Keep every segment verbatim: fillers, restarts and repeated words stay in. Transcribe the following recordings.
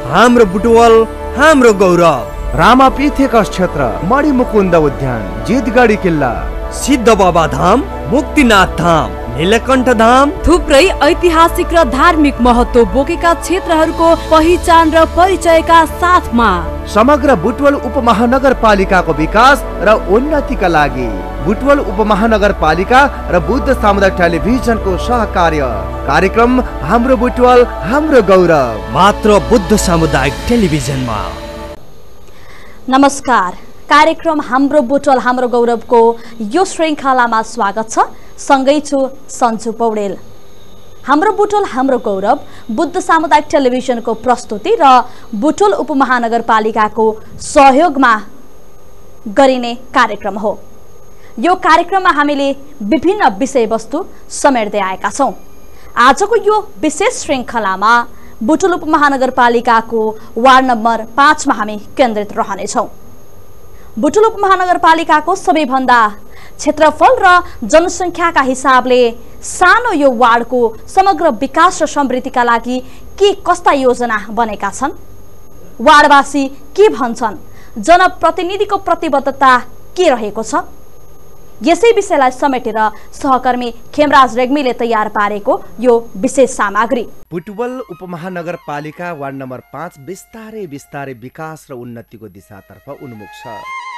हाम्रो बुटवल हाम्रो गौरव। रामापीठेक क्षेत्र मणिमुकुन्द उद्यान जितगढी किल्ला सिद्ध बाबा धाम मुक्तिनाथ धाम नीलकण्ठ धाम थुप्रै ऐतिहासिक र धार्मिक महत्व बोकेका क्षेत्रहरूको पहिचान र परिचयका साथमा समग्र बुटवल उपमहानगरपालिकाको विकास र उन्नतिका लागि बुटवल उपमहानगरपालिका र बुद्ध सामुदायिक टेलिभिजनको सहकार्य कार्यक्रम हाम्रो बुटवल हाम्रो गौरव मात्र बुद्ध सामुदायिक टेलिभिजनमा। नमस्कार, कार्यक्रम हाम्रो बुटवल हाम्रो गौरवको यो श्रृङ्खलामा स्वागत छ। सँगै छु सन्जु पौडेल। हाम्रो बुटवल हाम्रो गौरव बुद्ध सामुदायिक टेलिभिजनको प्रस्तुति र बुटवल उपमहानगरपालिकाको सहयोगमा गरिने कार्यक्रम हो। यो कार्यक्रममा हामीले विभिन्न विषयवस्तु समेट्दै आएका छौँ। आजको यो विशेष श्रृङ्खलामा बुटवल उपमहानगरपालिकाको वार्ड नम्बर पाँचमा हामी केन्द्रित रहनेछौँ। बुटवल उपमहानगरपालिकाको सबैभन्दा क्षेत्रफल र जनसङ्ख्याका हिसाबले सानो यो वार्डको समग्र विकास र समृद्धिका लागि के कस्ता योजना बनेका छन्, वार्डवासी के भन्छन्, जनप्रतिनिधिको प्रतिबद्धता के रहेको छ, यसै विषयलाई समेटेर सहकर्मी खेमराज रेग्मीले तयार पारेको यो विशेष सामग्री। बुटवल उपमहानगरपालिका वार्ड नम्बर पाँच बिस्तारै बिस्तारै विकास र उन्नतिको दिशातर्फ उन्मुख छ।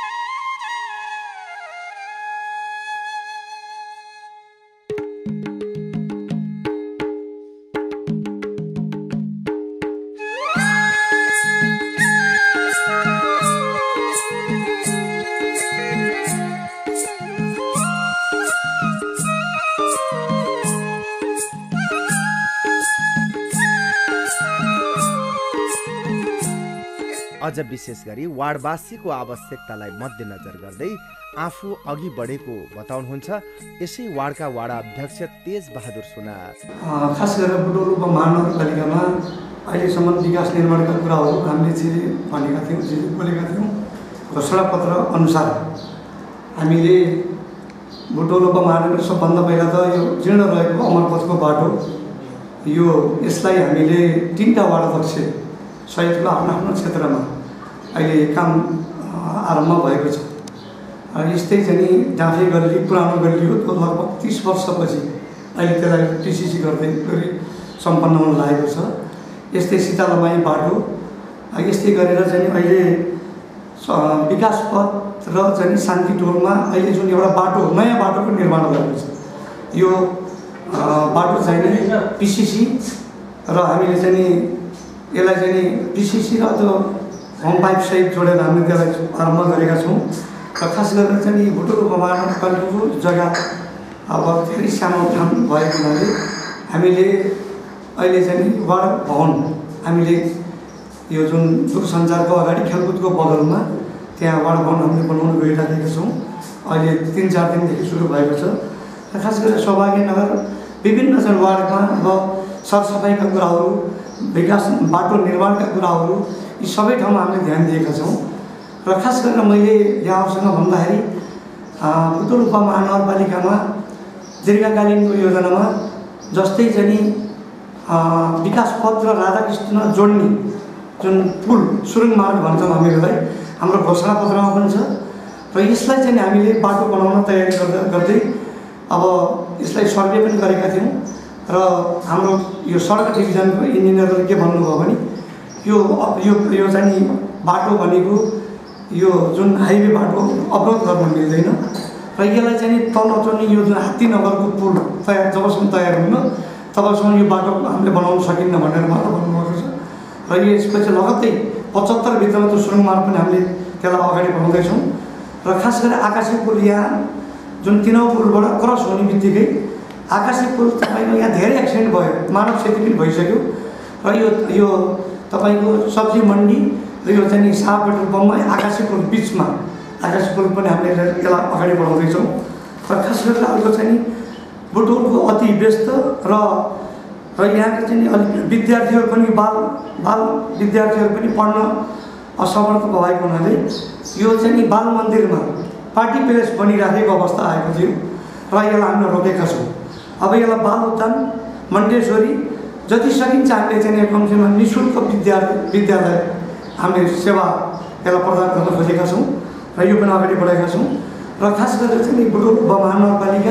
अझ विशेष गरी वार्डवासीको आवश्यकतालाई मध्यनजर गर्दै आफू अघि बढेको बताउनुहुन्छ यसै वार्डका वार्ड अध्यक्ष तेज बहादुर सुनार। खास गरेर बुटवल उपमहानगरपालिकामा अहिलेसम्म विकास निर्माणका कुराहरू हामीले जे भनेका थियौँ, जे बोलेका थियौँ, घोषणापत्र अनुसार हामीले बुटवल उपमहानगर सबभन्दा पहिला त यो जीर्ण रहेको अमरपथको बाटो, यो यसलाई हामीले तिनवटा वार्ड अध्यक्ष सहितको आफ्नो आफ्नो क्षेत्रमा अहिले काम आरम्भ भएको छ। यस्तै चाहिँ डाँफे गल्ली पुरानो गल्ली हो, त्यो लगभग तिस वर्षपछि अहिले त्यसलाई टिसिसी गर्दै गरी सम्पन्न हुन लागेको छ। यस्तै सीतालमाई बाटो, यस्तै गरेर चाहिँ अहिले विकास पथ र चाहिँ शान्ति टोलमा अहिले जुन एउटा बाटो नयाँ बाटोको निर्माण भएको छ, यो बाटो चाहिँ पिसिसी र हामीले चाहिँ यसलाई चाहिँ पिसिसी र त्यो होम पाइप सहित जोडेर हामीले त्यसलाई आरम्भ गरेका छौँ। र खास गरेर चाहिँ बुटवल उपमहानगरपालिकाको जग्गा अब धेरै सानो ठाउँ भएको हुनाले हामीले अहिले चाहिँ वार्ड भवन हामीले यो जुन दूरसञ्चारको अगाडि खेलकुदको बगलमा त्यहाँ वार्ड भवन हामीले बनाउन गइराखेका छौँ। अहिले तिन चार दिनदेखि सुरु भएको छ। र खास गरेर सौभाग्यनगर विभिन्न चाहिँ वार्डमा अब सरसफाइका कुराहरू, विकास बाटो निर्माणका कुराहरू, यी सबै ठाउँमा हामीले ध्यान दिएका छौँ। र खास गरेर मैले यहाँहरूसँग भन्दाखेरि बुटवल उपमहानगरपालिकामा दीर्घकालीनको योजनामा जस्तै चाहिँ विकास पथ र राधाकृष्ण जोड्ने जुन पुल सुरुङ मार्ग भन्छौँ हामीहरूलाई, हाम्रो घोषणापत्रमा पनि छ। र यसलाई चाहिँ हामीले बाटो बनाउन तयारी गर्दा गर्दै अब यसलाई सर्वे पनि गरेका थियौँ। र हाम्रो यो सडक डिभिजनको इन्जिनियरले के भन्नुभयो भने यो यो यो चाहिँ बाटो भनेको यो जुन हाइवे बाटो अवरोध गर्न मिल्दैन र यसलाई चाहिँ तल चाहिँ यो जुन हात्तीनगरको पुल तयार जबसम्म तयार हुन्न तबसम्म यो बाटो हामीले बनाउन सकिन्न भनेर उहाँले भन्नुभएको छ। र यसपछि लगत्तै पचहत्तरभित्रमा त्यो सुरुङ मार्ग पनि हामीले त्यसलाई अगाडि बढाउँदैछौँ। र खास गरेर आकाशे पुल यहाँ जुन तिनौँ पुलबाट क्रस हुने बित्तिकै आकाशे पुल तपाईँको यहाँ धेरै एक्सिडेन्ट भयो, मानव क्षति पनि भइसक्यो। र यो यो तपाईँको सब्जी मन्डी र यो चाहिँ साहा पेट्रोल पम्पमा आकाशे पुल बिचमा आकाशे पुल पनि हामीले यसलाई अगाडि बढाउँदैछौँ। र खास गरेर अर्को चाहिँ बुटवलको अति व्यस्त र र यहाँको चाहिँ अलिक विद्यार्थीहरू पनि बाल बाल विद्यार्थीहरू पनि पढ्न असमर्थ भएको हुनाले यो चाहिँ बाल मन्दिरमा पार्टी प्यालेस बनिराखेको अवस्था आएको थियो र यसलाई हामीले रोकेका छौँ। अब यसलाई बाल उद्यान मन्टेश्वरी जति सकिन्छ हामीले चाहिँ कमसेकम निःशुल्क विद्या विद्यालय हामीले सेवा यसलाई प्रदान गर्न खोजेका छौँ र यो पनि अगाडि बढाएका छौँ। र खास गरेर चाहिँ बुटवल उपमहानगरपालिका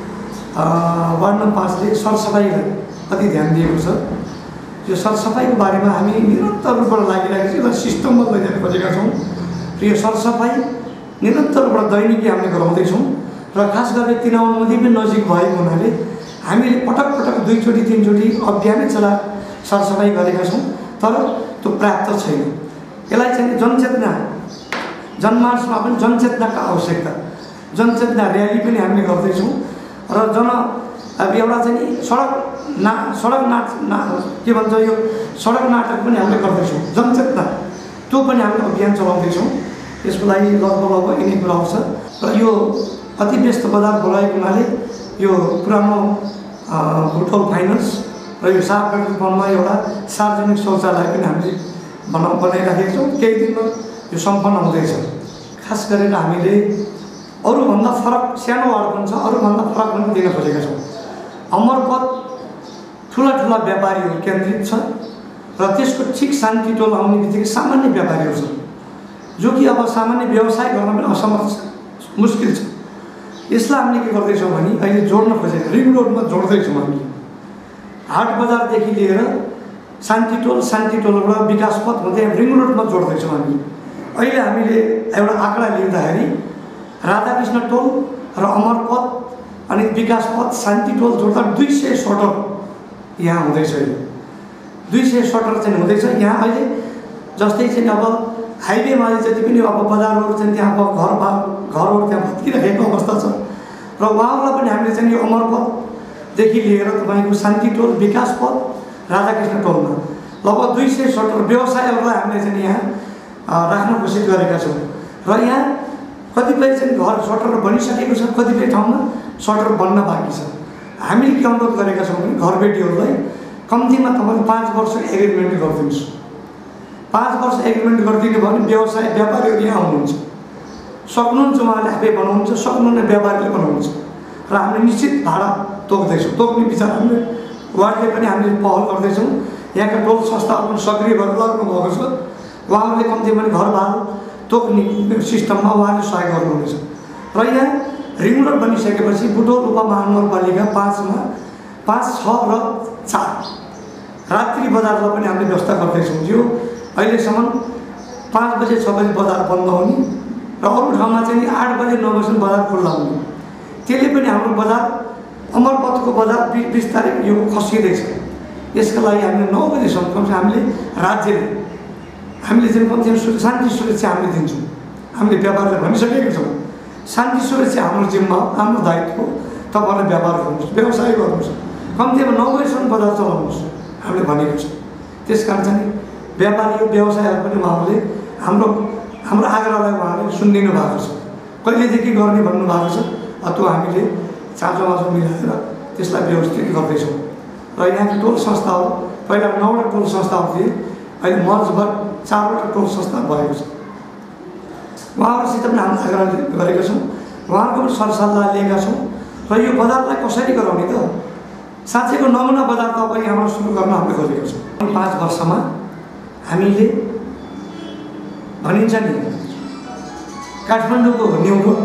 वार्ड नम्बर पाँचले सरसफाइलाई अति ध्यान दिएको छ। यो सरसफाइको बारेमा हामी निरन्तर रूपबाट लागिरहेका छौँ, यसलाई सिस्टममा लैजान खोजेका छौँ र यो सरसफाइ निरन्तर रूपबाट दैनिकी हामीले गराउँदैछौँ। र खास गरेर तिनाउ नदी पनि नजिक भएको हुनाले हामीले पटक पटक दुईचोटि तिनचोटि अभियानै चला सरसफाइ गरेका छौँ, तर त्यो पर्याप्त छैन। यसलाई चाहिँ जनचेतना जनमानसमा पनि जनचेतनाको आवश्यकता, जनचेतना र्याली पनि हामीले गर्दैछौँ र जन अब एउटा चाहिँ सडक ना सडक नाट ना के भन्छ यो सडक नाटक पनि हामीले गर्दैछौँ, जनचेतना त्यो पनि हामीले अभियान चलाउँदैछौँ। यसको लागि लगभग लगभग यिनै कुरा आउँछ र यो अति व्यस्त बजार बोलाएको हुनाले यो पुरानो बुटवल फाइनेन्स र यो सार्वजनिक वनमा एउटा सार्वजनिक शौचालय पनि हामीले बना बनाइराखेका छौँ। केही दिनमा यो सम्पन्न हुँदैछ। खास गरेर हामीले अरूभन्दा फरक सानो वार्ड पनि छ, अरूभन्दा फरक पनि दिन खोजेका छौँ। अमरपथ ठुला ठुला व्यापारीहरू केन्द्रित छ र त्यसको ठिक शान्ति टोल आउने बित्तिकै सामान्य व्यापारीहरू छन् जो कि अब सामान्य व्यवसाय गर्न पनि असमर्थ मुस्किल छ। यसलाई हामीले के गर्दैछौँ भने अहिले जोड्न खोजेको रिङ रोडमा जोड्दैछौँ हामीले। हाट बजारदेखि लिएर शान्ति टोल, शान्ति टोलबाट विकास पथ हुँदै रिङ रोडमा जोड्दैछौँ हामी। अहिले हामीले एउटा आँकडा लिँदाखेरि राधाकृष्ण टोल र अमरपथ अनि विकास पथ शान्ति टोल जोड्दा दुई सय सटर यहाँ हुँदैछ। अहिले दुई सय सटर चाहिँ हुँदैछ यहाँ। अहिले जस्तै चाहिँ अब हाइवेमा जति पनि अब बजारहरू चाहिँ त्यहाँ अब घर घरहरू त्यहाँ भत्किरहेको अवस्था छ र उहाँहरूलाई पनि हामीले चाहिँ यो अमरपथदेखि लिएर तपाईँको शान्ति टोल, विकास पथ, राधाकृष्ण टोलमा लगभग दुई सय सटर व्यवसायहरूलाई हामीले चाहिँ यहाँ राख्न कोसिस गरेका छौँ। र यहाँ कतिपय चाहिँ घर सटर बनिसकेको छ, कतिपय ठाउँमा सटर बन्न बाँकी छ। हामीले के अनुरोध गरेका छौँ भने घरबेटीहरूलाई कम्तीमा तपाईँले पाँच वर्ष एग्रिमेन्ट गरिदिनुहोस्। पाँच वर्ष एग्रिमेन्ट गरिदिनु भयो भने व्यवसाय व्यापारीहरू यहाँ आउनुहुन्छ, सक्नुहुन्छ, उहाँले आफै बनाउनुहुन्छ, सक्नुहुन्न व्यापारीले बनाउनुहुन्छ र हामीले निश्चित भाडा तोक्दैछौँ। तोक्ने विचार हामीले वार्डले पनि हामीले पहल गर्दैछौँ। यहाँका टोल संस्थाहरू पनि सक्रिय भएर लाग्नु भएको छ। उहाँहरूले कम्तीमा पनि घर भाडा तोक्ने सिस्टममा उहाँले सहयोग गर्नुहुनेछ। र यहाँ रिङ रोड बनिसकेपछि बुटवल उपमहानगरपालिका पाँचमा पाँच छ र चार रात्रि बजारलाई पनि हामीले व्यवस्था गर्दैछौँ। यो अहिलेसम्म पाँच बजे छ बजे बजार बन्द हुने र अरू ठाउँमा चाहिँ आठ बजे नौ बजीसम्म बजार खुल्ला हुने। त्यसले पनि हाम्रो बजार अमरपथको बजार बि बिस्तारै यो खसिँदैछ। यसका लागि हामीले नौ बजीसम्म कमसे हामीले राज्यले हामीले चाहिँ कमसेकम शान्ति सुरक्षा हामीले दिन्छौँ। हामीले व्यापारलाई भनिसकेका छौँ शान्ति सुरक्षा हाम्रो जिम्मा हो, हाम्रो दायित्व हो। तपाईँहरूले व्यापार गर्नुहोस्, व्यवसाय गर्नुहोस्, कम्तीमा नौ बजीसम्म बजार चलाउनुहोस् हामीले भनेको छ। त्यस कारण चाहिँ व्यापारी व्यवसायहरू पनि उहाँहरूले हाम्रो हाम्रो आग्रहलाई उहाँहरूले सुनिदिनु भएको छ। कहिलेदेखि गर्ने भन्नुभएको छ, त्यो हामीले चाँचोमाचो मिलाएर त्यसलाई व्यवस्थित गर्दैछौँ। र यहाँको टोल संस्थाहरू पहिला नौवटा टोल संस्थाहरू थिए, अहिले मर्ज भएर चारवटा टोल संस्था भएको छ। उहाँहरूसित पनि हामीले आग्रह गरेका छौँ, उहाँहरूको पनि सरसल्लाह लिएका छौँ। र यो बजारलाई कसरी गराउने त साँच्चैको नमुना बजार त अब यहाँबाट सुरु गर्न हामीले खोजेको छौँ। पाँच वर्षमा हामीले भनिन्छ नि काठमाडौँको न्यु रोड,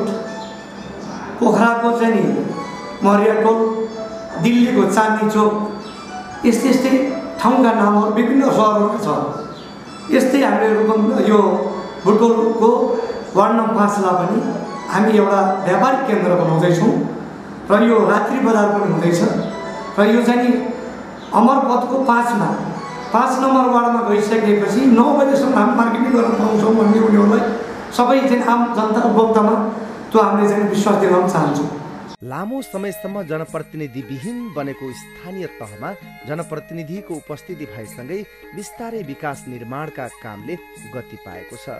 पोखराको चाहिँ नि मरिया टोल, दिल्लीको चाँदनी चौक, यस्तै यस्तै ठाउँका नामहरू विभिन्न सहरहरूका छ। यस्तै हामीले रूपम यो बुटवलको वार्ड नम्बर पाँचलाई पनि हामी एउटा व्यापारिक केन्द्र बनाउँदैछौँ र यो रात्रि बजार पनि हुँदैछ। र यो चाहिँ अमरपथको पाँचमा पाँच नम्बर वार्डमा गइसकेपछि नौ बजीसम्म हामी मार्केटिङ गर्न पाउँछौँ भन्ने उनीहरूलाई सबै चाहिँ आम जनता उपभोक्तामा त्यो हामीले चाहिँ विश्वास दिलाउन चाहन्छौँ। लामो समयसम्म जनप्रतिनिधिविहीन बनेको स्थानीय तहमा जनप्रतिनिधिको उपस्थिति भएसँगै बिस्तारै विकास निर्माणका कामले गति पाएको छ।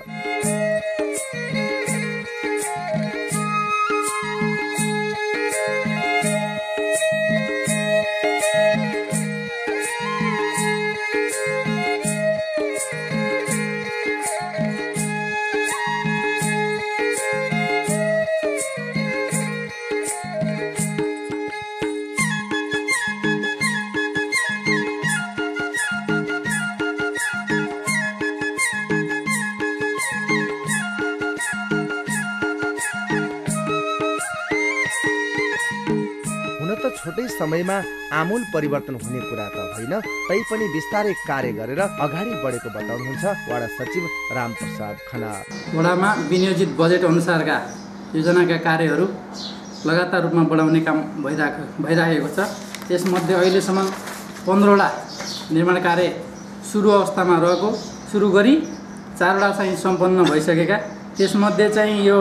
छोटै समयमा आमूल परिवर्तन हुने कुरा त होइन, तैपनि बिस्तारै कार्य गरेर अगाडि बढेको बताउनुहुन्छ वडा सचिव रामप्रसाद खनाल। वडामा विनियोजित बजेट अनुसारका योजनाका कार्यहरू लगातार रूपमा बढाउने काम भइरहेको भइरहेको छ। त्यसमध्ये अहिलेसम्म पन्ध्रवटा निर्माण कार्य सुरु अवस्थामा रहेको सुरु गरी चारवटा चाहिँ सम्पन्न भइसकेका। त्यसमध्ये चाहिँ यो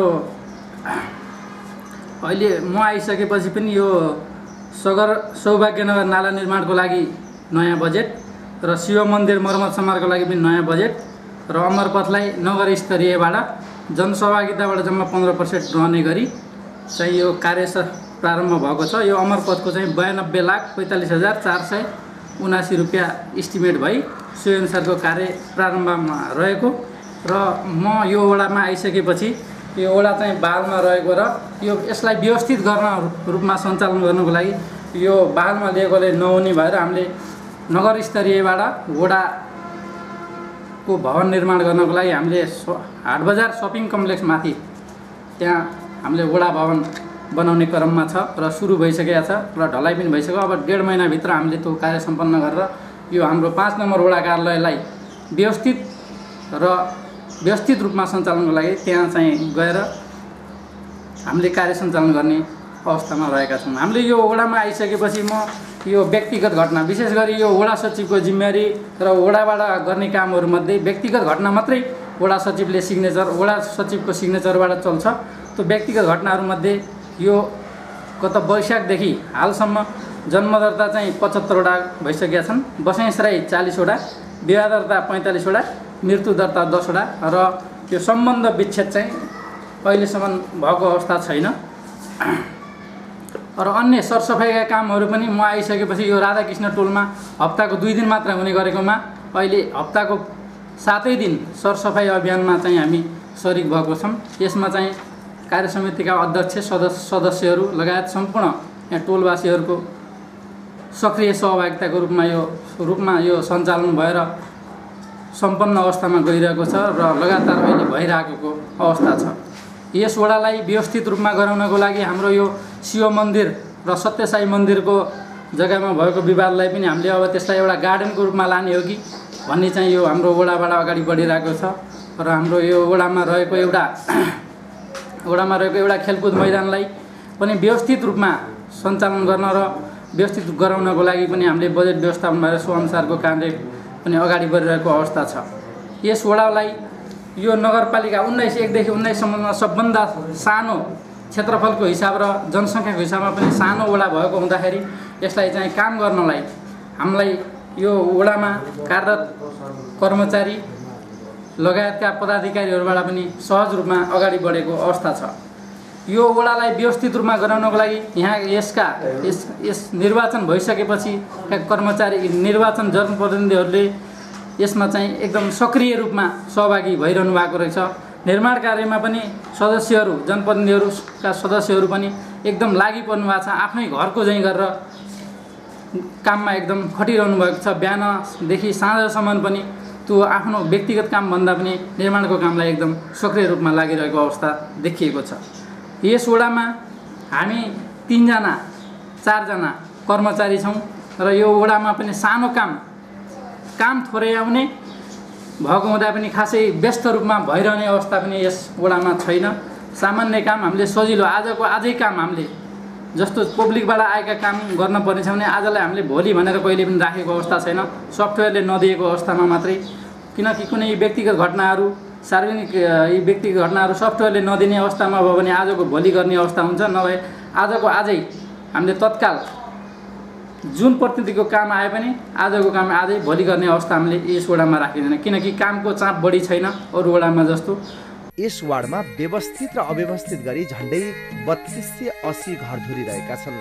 अहिले म आइसकेपछि पनि यो सगर सौभाग्यनगर नाला निर्माणको लागि नयाँ बजेट र शिव मन्दिर मर्मत समारको लागि पनि नयाँ बजेट र अमरपथलाई नगर स्तरीयबाट जनसहभागिताबाट जम्मा पन्ध्र पर्सेन्ट रहने गरी चाहिँ यो कार्य प्रारम्भ भएको छ। यो अमरपथको चाहिँ बयानब्बे लाख पैँतालिस हजार चार सय उनासी रुपियाँ इस्टिमेट भई सोही अनुसारको कार्य प्रारम्भमा रहेको र म यो वडामा आइसकेपछि यो वडा चाहिँ बालमा रहेको र यो यसलाई व्यवस्थित गर्न रूपमा सञ्चालन गर्नको लागि यो बालमा लिएकोले नहुने भएर हामीले नगर स्तरीयबाट वडाको भवन निर्माण गर्नको लागि हामीले हाट बजार सपिङ कम्प्लेक्स माथि त्यहाँ हामीले वडा भवन बनाउने क्रममा छ र सुरु भइसकेको छ र ढलाइ पनि भइसक्यो। अब डेढ महिनाभित्र हामीले त्यो कार्य सम्पन्न गरेर यो हाम्रो पाँच नम्बर वडा कार्यालयलाई व्यवस्थित र व्यवस्थित रूपमा सञ्चालनको लागि त्यहाँ चाहिँ गएर हामीले कार्य सञ्चालन गर्ने अवस्थामा रहेका छौँ। हामीले यो वडामा आइसकेपछि म यो व्यक्तिगत घटना विशेष गरी यो वडा सचिवको जिम्मेवारी र वडाबाट गर्ने कामहरूमध्ये व्यक्तिगत घटना मात्रै वडा सचिवले सिग्नेचर वडा सचिवको सिग्नेचरबाट चल्छ। त्यो व्यक्तिगत घटनाहरूमध्ये यो गत वैशाखदेखि हालसम्म जन्मदर्ता चाहिँ पचहत्तरवटा भइसकेका छन्, बसाइसराई चालिसवटा, विवाह दर्ता पैँतालिसवटा, मृत्यु दर्ता दसवटा र यो सम्बन्ध विच्छेद चाहिँ अहिलेसम्म भएको अवस्था छैन। र अन्य सरसफाइका कामहरू पनि म आइसकेपछि यो राधाकृष्ण टोलमा हप्ताको दुई दिन मात्र हुने गरेकोमा अहिले हप्ताको सातै दिन सरसफाइ अभियानमा चाहिँ हामी सरिक भएको छौँ। यसमा चाहिँ कार्य समितिका अध्यक्ष सदस्य सदस्यहरू लगायत सम्पूर्ण यहाँ टोलवासीहरूको सक्रिय सहभागिताको रूपमा यो रूपमा यो सञ्चालन भएर सम्पन्न अवस्थामा गइरहेको छ र लगातार अहिले भइरहेको अवस्था छ। यस वडालाई व्यवस्थित रूपमा गराउनको लागि हाम्रो यो शिव मन्दिर र सत्यसाई मन्दिरको जग्गामा भएको विवादलाई पनि हामीले अब त्यसलाई एउटा गार्डनको रूपमा लाने हो कि भन्ने चाहिँ यो हाम्रो वडाबाट अगाडि बढिरहेको छ र हाम्रो यो वडामा रहेको एउटा वडामा रहेको एउटा खेलकुद मैदानलाई पनि व्यवस्थित रूपमा सञ्चालन गर्न र व्यवस्थित गराउनको लागि पनि हामीले बजेट व्यवस्थापन भएर सो अनुसारको कार्य पनि अगाडि बढिरहेको अवस्था छ। यस वडालाई यो नगरपालिका उन्नाइस एकदेखि उन्नाइससम्ममा सबभन्दा सानो क्षेत्रफलको हिसाब र जनसङ्ख्याको हिसाबमा पनि सानो वडा भएको हुँदाखेरि यसलाई चाहिँ काम गर्नलाई हामीलाई यो वडामा कार्यरत कर्मचारी लगायतका पदाधिकारीहरूबाट पनि सहज रूपमा अगाडि बढेको अवस्था छ। यो वडालाई व्यवस्थित रूपमा गराउनको लागि यहाँ यसका यस यस निर्वाचन भइसकेपछि कर्मचारी निर्वाचन जनप्रतिनिधिहरूले यसमा चाहिँ एकदम सक्रिय रूपमा सहभागी भइरहनु भएको रहेछ। निर्माण कार्यमा पनि सदस्यहरू जनप्रतिनिधिहरूका सदस्यहरू पनि एकदम लागि पर्नु भएको छ, आफ्नै घरको चाहिँ गरेर काममा एकदम खटिरहनु भएको छ। बिहानदेखि साँझसम्म पनि त्यो आफ्नो व्यक्तिगत कामभन्दा पनि निर्माणको कामलाई एकदम सक्रिय रूपमा लागिरहेको अवस्था देखिएको छ। यस वडामा हामी तीनजना चारजना कर्मचारी छौँ र यो वडामा पनि सानो काम काम थोरै आउने भएको हुँदा पनि खासै व्यस्त रूपमा भइरहने अवस्था पनि यस वडामा छैन। सामान्य काम हामीले सजिलो आजको आजै काम हामीले जस्तो पब्लिकबाट आएका काम गर्न पर्नेछ भने आजलाई हामीले भोलि भनेर कहिले पनि राखेको अवस्था छैन। सफ्टवेयरले नदिएको अवस्थामा मात्रै, किनकि कुनै व्यक्तिगत घटनाहरू सार्वजनिक यी व्यक्तिगत घटनाहरू सफ्टवेयरले नदिने अवस्थामा भयो भने आजको भोलि गर्ने अवस्था हुन्छ, नभए आजको आजै हामीले तत्काल जुन प्रतिनिधिको काम आए पनि आजको काम आजै भोलि गर्ने अवस्था हामीले यस वडामा राखिँदैन, किनकि कामको चाप बढी छैन अरू वडामा जस्तो। यस वार्डमा व्यवस्थित र अव्यवस्थित गरी झण्डै बत्तीस सय अस्सी घरधुरी रहेका छन्।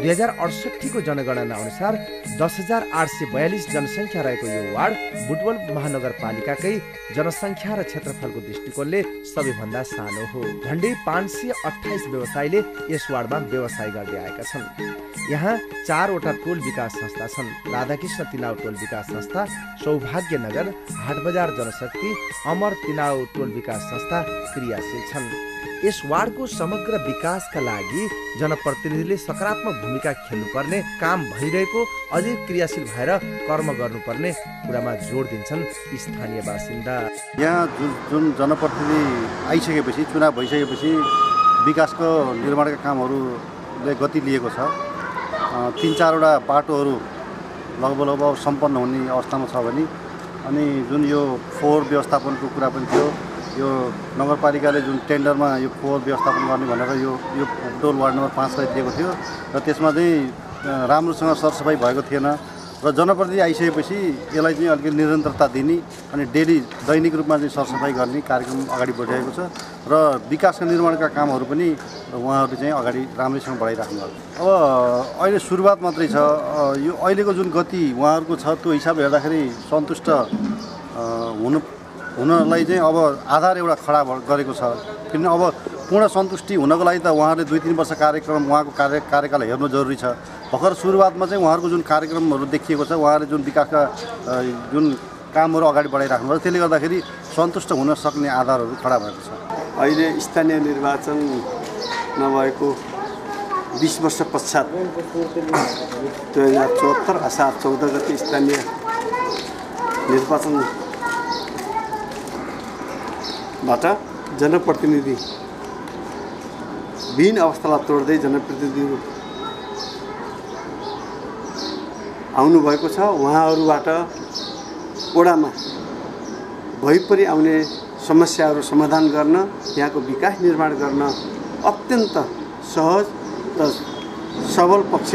दुई हजार अडसट्ठीको जनगणना अनुसार दस हजार आठ सय बयालिस जनसङ्ख्या रहेको यो वार्ड बुटवल महानगरपालिकाकै जनसङ्ख्या र क्षेत्रफलको दृष्टिकोणले सबैभन्दा सानो हो। झन्डै पाँच सय अठाइस व्यवसायीले यस वार्डमा व्यवसाय गर्दै आएका छन्। यहाँ चारवटा टोल विकास संस्था छन्। राधाकृष्ण तिनाउ टोल विकास संस्था, सौभाग्य नगर, हाटबजार जनशक्ति, अमर तिनाउ टोल विकास संस्था क्रियाशील छन्। यस वार्डको समग्र विकासका लागि जनप्रतिनिधिले सकारात्मक भूमिका खेल्नुपर्ने, काम भइरहेको अझै क्रियाशील भएर कर्म गर्नुपर्ने कुरामा जोड दिन्छन् स्थानीय बासिन्दा। यहाँ जुन जुन जनप्रतिनिधि आइसकेपछि, चुनाव भइसकेपछि विकासको निर्माणका कामहरूले गति लिएको छ। तिन चारवटा बाटोहरू लगभग लगभग सम्पन्न हुने अवस्थामा छ भने, अनि जुन यो फोहोर व्यवस्थापनको कुरा पनि थियो, यो नगरपालिकाले जुन टेन्डरमा यो फोहोर व्यवस्थापन गर्ने भनेर यो यो टोल वार्ड नम्बर पाँचलाई दिएको थियो र त्यसमा चाहिँ राम्रोसँग सरसफाइ भएको थिएन र जनप्रतिनिधि आइसकेपछि यसलाई चाहिँ अलिकति निरन्तरता दिने अनि डेली दैनिक रूपमा चाहिँ सरसफाइ गर्ने कार्यक्रम अगाडि बढिरहेको छ र विकासका निर्माणका कामहरू पनि उहाँहरूले चाहिँ अगाडि राम्रैसँग बढाइराख्नु भएको छ। अब अहिले सुरुवात मात्रै छ। यो अहिलेको जुन गति उहाँहरूको छ त्यो हिसाबले हेर्दाखेरि सन्तुष्ट हुनु हुनलाई चाहिँ अब आधार एउटा खडा गरेको छ। किनभने अब पूर्ण सन्तुष्टि हुनको लागि त उहाँहरूले दुई तिन वर्ष कार्यक्रम उहाँको कार्य कार्यकाल हेर्नु जरुरी छ। भर्खर सुरुवातमा चाहिँ उहाँहरूको जुन कार्यक्रमहरू देखिएको छ, उहाँहरूले जुन विकासका जुन कामहरू अगाडि बढाइराख्नु भएको छ, त्यसले गर्दाखेरि सन्तुष्ट हुन सक्ने आधारहरू खडा भएको छ। अहिले स्थानीय निर्वाचन नभएको बिस वर्ष पश्चात दुई हजार चौहत्तर असार चौध गते स्थानीय निर्वाचन बाट जनप्रतिनिधि विहीन अवस्थालाई तोड्दै जनप्रतिनिधिहरू आउनुभएको छ। उहाँहरूबाट ओडामा भइपरि आउने समस्याहरू समाधान गर्न, यहाँको विकास निर्माण गर्न अत्यन्त सहज र सबल पक्ष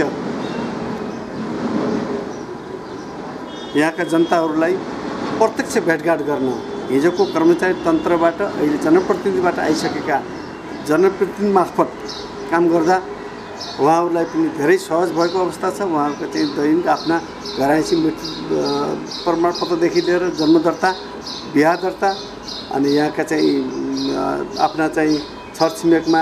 यहाँका जनताहरूलाई प्रत्यक्ष भेटघाट गर्न हिजोको कर्मचारी तन्त्रबाट अहिले जनप्रतिनिधिबाट आइसकेका जनप्रतिनिधि मार्फत काम गर्दा उहाँहरूलाई पनि धेरै सहज भएको अवस्था छ। उहाँहरूको चाहिँ दैनिक आफ्ना घराइसी मृत्यु प्रमाणपत्रदेखि लिएर जन्म दर्ता, बिहा दर्ता अनि यहाँका चाहिँ आफ्ना चाहिँ छरछिमेकमा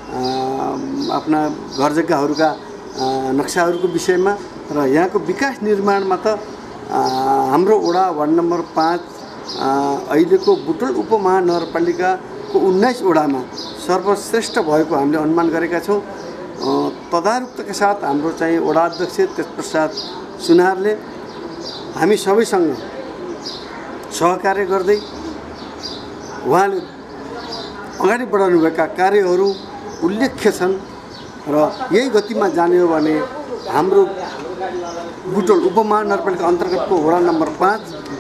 आफ्ना घर जग्गाहरूका नक्साहरूको विषयमा र यहाँको विकास निर्माणमा त हाम्रो वडा वार्ड नम्बर पाँच अहिलेको बुटवल उपमहानगरपालिकाको उन्नाइस वडामा सर्वश्रेष्ठ भएको हामीले अनुमान गरेका छौँ। तदारुकताका साथ हाम्रो चाहिँ वडा अध्यक्ष त्यसपश्चात सुनारले हामी सबैसँग सहकार्य गर्दै उहाँले अगाडि बढाउनुभएका कार्यहरू उल्लेख्य छन् र यही गतिमा जाने हो भने हाम्रो बुटवल उपमहानगरपालिका अन्तर्गतको वडा नम्बर पाँच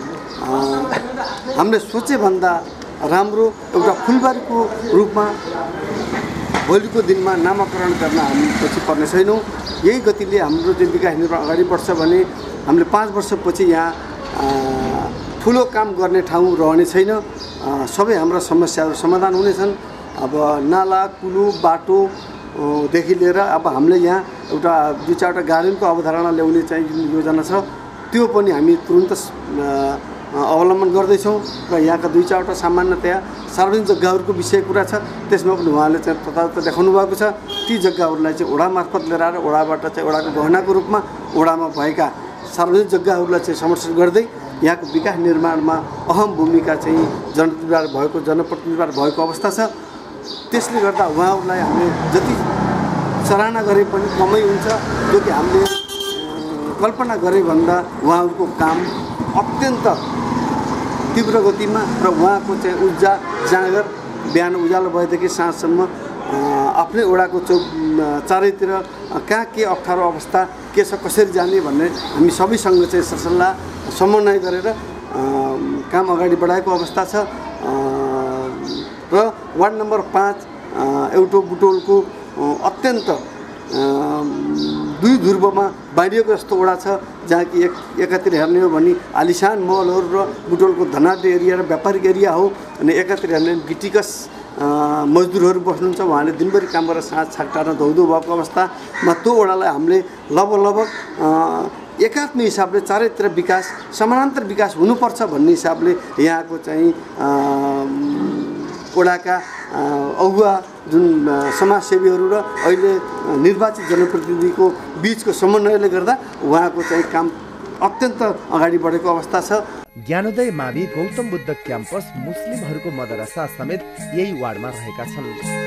हामीले सोचेभन्दा राम्रो एउटा फुलबारीको रूपमा भोलिको दिनमा नामाकरण गर्न हामी पछि पर्ने छैनौँ। यही गतिले हाम्रो जुन विकास निर्माण अगाडि बढ्छ भने हामीले पाँच वर्षपछि यहाँ ठुलो काम गर्ने ठाउँ रहने छैन। सबै हाम्रा समस्याहरू समाधान हुनेछन्। अब नाला, कुलो, बाटोदेखि लिएर अब हामीले यहाँ एउटा दुई चारवटा गार्डनको अवधारणा ल्याउने चाहिँ जुन योजना छ त्यो पनि हामी तुरुन्त अवलम्बन गर्दैछौँ र यहाँका दुई चारवटा सामान्यतया सार्वजनिक जग्गाहरूको विषय कुरा छ, त्यसमा पनि उहाँले चाहिँ तथार्थ देखाउनु भएको छ। ती जग्गाहरूलाई चाहिँ वडा मार्फत लिएर आएर वडाबाट चाहिँ वडाको गहनाको रूपमा वडामा भएका सार्वजनिक जग्गाहरूलाई चाहिँ संरक्षण गर्दै यहाँको विकास निर्माणमा अहम भूमिका चाहिँ जनप्रतिनिधिबाट भएको जनप्रतिनिधिबाट भएको अवस्था छ। त्यसले गर्दा उहाँहरूलाई हामीले जति सराहना गरे पनि कमै हुन्छ, जो कि हामीले कल्पना गरे भन्दा उहाँहरूको काम अत्यन्त तीव्र गतिमा र उहाँको चाहिँ ऊर्जा जाँगर बिहान उज्यालो भएदेखि साँझसम्म आफ्नै वडाको चौ चारैतिर कहाँ के अप्ठ्यारो अवस्था के छ, कसरी जाने भन्ने हामी सबैसँग चाहिँ सरसल्लाह समन्वय गरेर काम अगाडि बढाएको अवस्था छ। र वार्ड नम्बर पाँच एउटा बुटवलको अत्यन्त दुई ध्रुवमा बाँडिएको जस्तो वडा छ, जहाँ कि एक एकातिर हेर्ने हो भने आलिसान मलहरू र बुटवलको धनाढ्य एरिया र व्यापारिक एरिया हो, अनि एकातिर हेर्ने गिटिकस मजदुरहरू बस्नुहुन्छ, उहाँले दिनभरि काम गरेर साँझ छाकटारमा धौधो भएको अवस्थामा त्यो वडालाई हामीले लगभग लगभग एकात्म हिसाबले चारैतिर विकास समानान्तर विकास हुनुपर्छ भन्ने हिसाबले यहाँको चाहिँ वडाका अगुवा जुन समाजसेवीहरू र अहिले निर्वाचित जनप्रतिनिधिको बिचको समन्वयले गर्दा उहाँको चाहिँ काम अत्यन्त अगाडि बढेको अवस्था छ। ज्ञानोदय मावि गौतम बुद्ध क्याम्पस मुस्लिमहरूको मदरसा समेत यही वार्डमा रहेका छन्।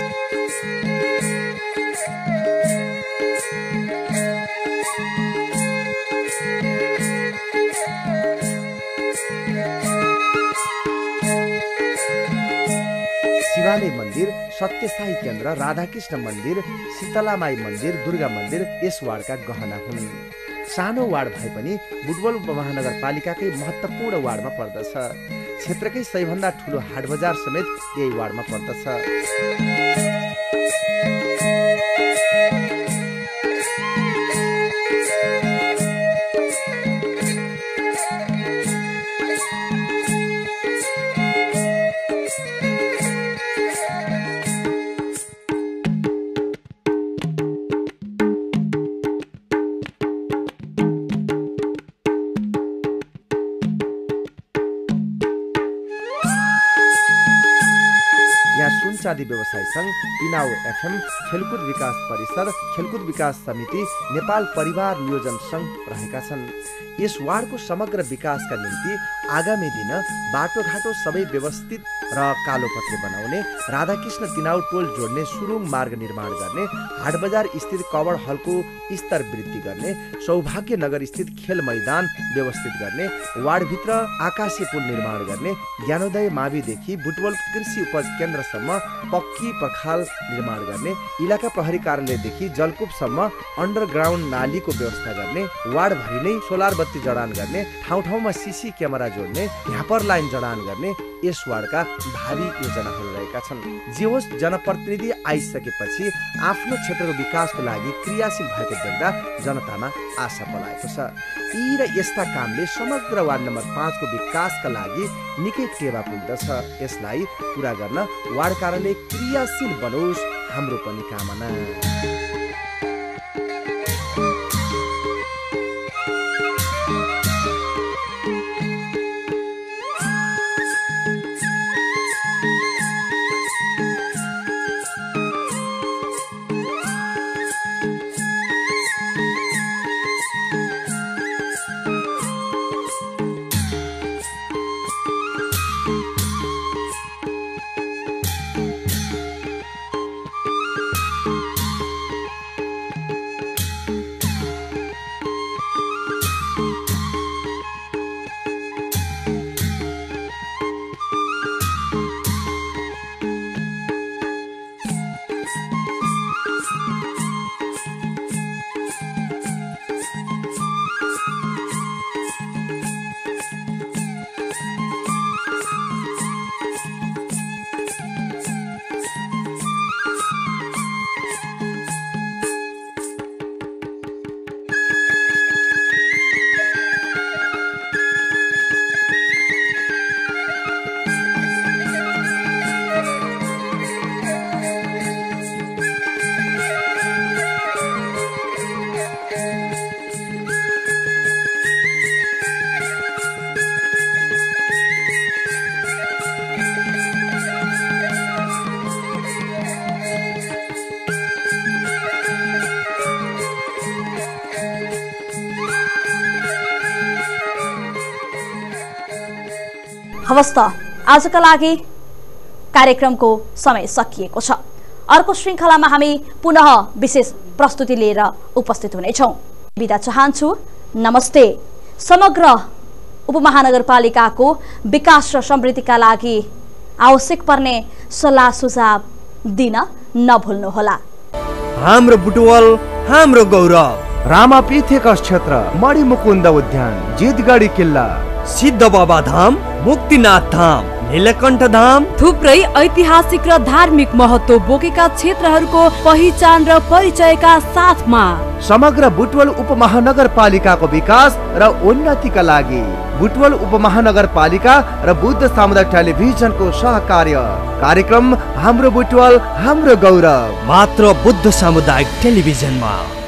शिवालय मन्दिर, सत्यसाई केन्द्र, राधाकृष्ण मन्दिर, शीतलामाई मन्दिर, दुर्गा मन्दिर यस वार्डका गहना हुन्। सानो वार्ड भए पनि बुटवल उपमहानगरपालिकाकै महत्त्वपूर्ण वार्डमा पर्दछ। क्षेत्रकै सबैभन्दा ठुलो हाट बजार समेत यही वार्डमा पर्दछ। सुनचाँदी व्यवसाय सङ्घ, तिनाउ एफएम, खेलकुद विकास परिषद, खेलकुद विकास समिति, नेपाल परिवार नियोजन सङ्घ रहेका छन्। यस वार्डको समग्र विकासका निम्ति आगामी दिन बाटोघाटो सबै व्यवस्थित र कालोपत्रे बनाउने, राधाकृष्ण तिनाउ टोल जोड्ने सुरुङ मार्ग निर्माण गर्ने, हाटबजार स्थित कवर हलको स्तर वृद्धि गर्ने, सौभाग्य नगर स्थित खेल मैदान व्यवस्थित गर्ने, वार्डभित्र आकाशे पुल निर्माण गर्ने, ज्ञानोदय माविदेखि बुटवल कृषि उपज केन्द्रसम्म पक्की पर्खाल निर्माण गर्ने, इलाका प्रहरी कार्यालयदेखि जलकुपसम्म अन्डरग्राउन्ड नालीको व्यवस्था गर्ने, वार्डभरि नै सोलर बत्ती जडान गर्ने, ठाउँ ठाउँमा सिसी क्यामेरा जोड्ने, ह्यापर लाइन जडान गर्ने यस वार्डका भावी योजनाहरू रहेका छन्। जे होस्, जनप्रतिनिधि आइसकेपछि आफ्नो क्षेत्रको विकासको लागि क्रियाशील भएको देख्दा जनतामा आशा पलाएको छ। यी र यस्ता कामले समग्र वार्ड नम्बर पाँचको विकासका लागि निकै टेवा पुग्दछ। यसलाई पुरा गर्न वार्ड कार्यालय क्रियाशील बनोस् हाम्रो पनि कामना। हवस् त, आजका लागि कार्यक्रमको समय सकिएको छ। अर्को श्रृङ्खलामा हामी पुनः विशेष प्रस्तुति लिएर उपस्थित हुनेछौँ। बिदा चाहन्छु। नमस्ते। समग्र उपमहानगरपालिकाको विकास र समृद्धिका लागि आवश्यक पर्ने सल्लाह सुझाव दिन नभुल्नुहोला। हाम्रो बुटवल, हाम्रो गौरव। रामापीठेक क्षेत्र, मणिमुकुन्द उद्यान, जितगढी किल्ला, सिद्ध बाबा धाम, मुक्तिनाथ धाम, नीलकण्ठ धाम, थुप्रै ऐतिहासिक र धार्मिक महत्व बोकेका क्षेत्रहरूको पहिचान र परिचयका साथमा समग्र बुटवल उपमहानगरपालिकाको विकास र उन्नतिका लागि बुटवल उपमहानगरपालिका र बुद्ध सामुदायिक टेलिभिजनको सहकार्य कार्यक्रम हाम्रो बुटवल हाम्रो गौरव मात्र बुद्ध सामुदायिक टेलिभिजनमा।